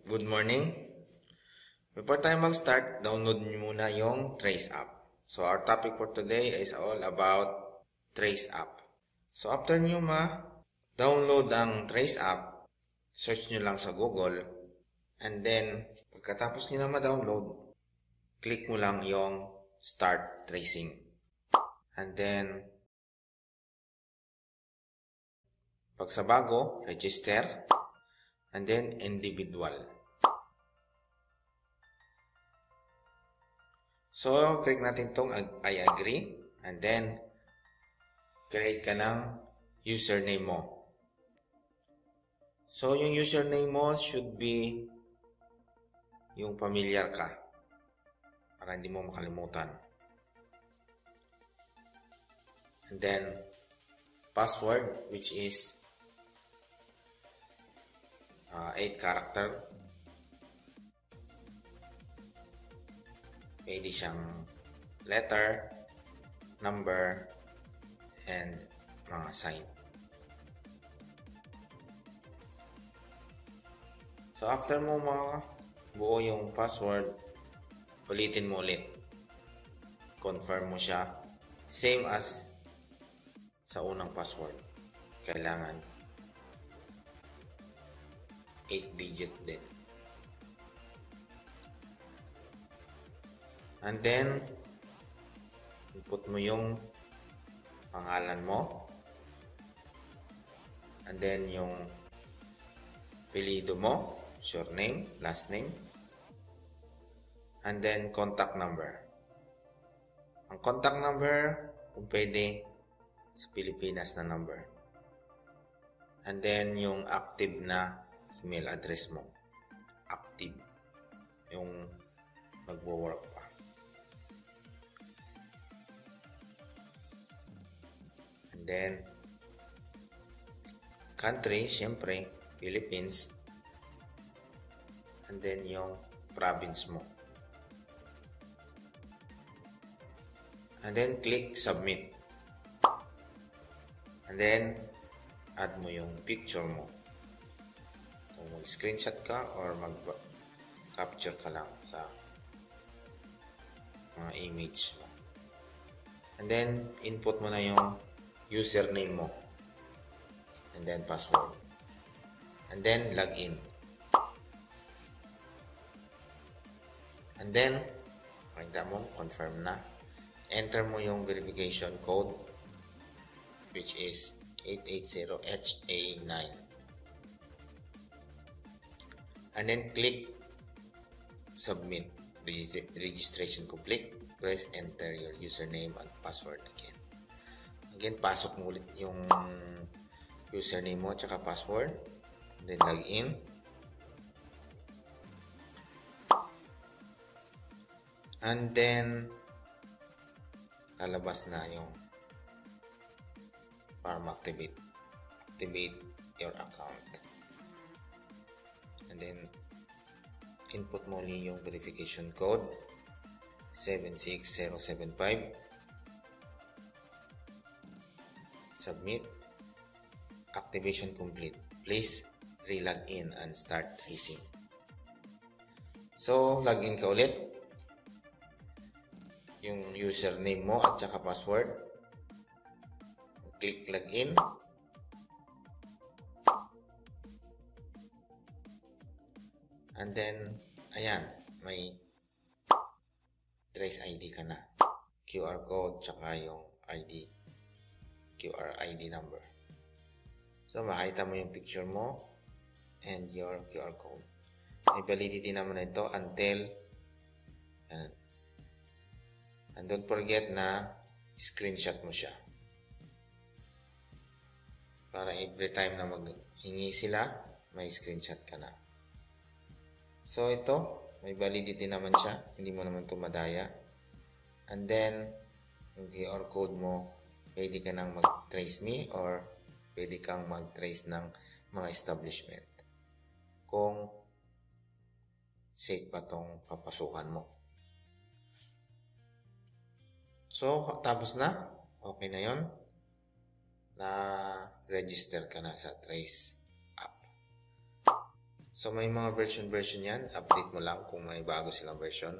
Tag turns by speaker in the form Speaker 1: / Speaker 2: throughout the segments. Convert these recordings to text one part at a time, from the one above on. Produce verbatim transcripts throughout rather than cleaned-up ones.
Speaker 1: Good morning. Before tayo mag-start, download nyo muna yung Trace app. So, our topic for today is all about Trace app. So, after nyo ma-download ang Trace app, search nyo lang sa Google. And then, pagkatapos nyo na ma-download, click mo lang yung Start Tracing. And then, pag sa bago, register. And then, individual. So, click natin tong I agree. And then, create ka ng username mo. So, yung username mo should be yung familiar ka. Para hindi mo makalimutan. And then, password, which is uh, eight character. Pwede siyang letter, number, and mga sign. So, after mo mga buo yung password, ulitin mo ulit. Confirm mo siya. Same as sa unang password. Kailangan eight digit din. And then, input mo yung pangalan mo. And then, yung apelyido mo, surname, last name. And then, contact number. Ang contact number, kung pwede, sa Pilipinas na number. And then, yung active na email address mo. Active. Yung magwo-work pa. And then, country, syempre, Philippines. And then, yung province mo. And then, click submit. And then, add mo yung picture mo. Kung mag-screenshot ka or mag-capture ka lang sa mga image mo. And then, input mo na yung username mo. And then, password. And then, login. And then, makita mo, confirm na. Enter mo yung verification code, which is eight eight zero H A nine. And then click submit. Registration complete. Press enter your username and password again. Again, pasok mo ulit yung username mo at saka password. And then log in. And then lalabas na yung para ma-activate activate your account. And then input mo ulit yung verification code seven six zero seven five. Submit. Activation complete. Please re-log in and start tracing. So, log in ka ulit. Yung username mo at saka password. Click login. And then, ayan, may Trace I D ka na. Q R code, tsaka yung I D. Q R I D number. So, makita mo yung picture mo and your Q R code. May validity naman ito until yan. And don't forget na screenshot mo siya. Para every time na maghingi sila, may screenshot ka na. So, ito, may validity naman siya. Hindi mo naman ito madaya. And then, yung Q R code mo, pwede ka nang mag-trace me or pwede kang mag-trace ng mga establishment. Kung safe pa tong papasukan mo. So, tapos na. Okay na yon. Na register ka na sa Trace app. So, may mga version-version yan. Update mo lang kung may bago silang version.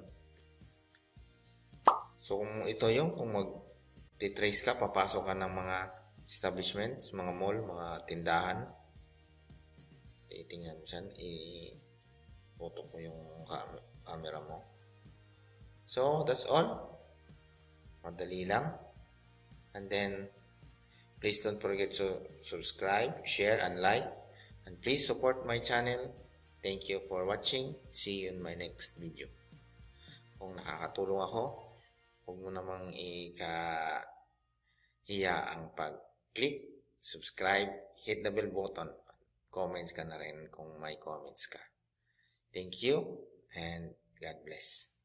Speaker 1: So, kung ito yung, kung mag-trace ka, papasok ka ng mga establishments, mga mall, mga tindahan. Itingnan mo siya. I-putok mo yung cam- camera mo. So, that's all. Madali lang. And then, please don't forget to subscribe, share, and like. And please support my channel. Thank you for watching. See you in my next video. Kung nakakatulong ako, huwag mo namang ika-hiya ang pag-click, subscribe, hit the bell button. Comments ka na rin kung may comments ka. Thank you and God bless.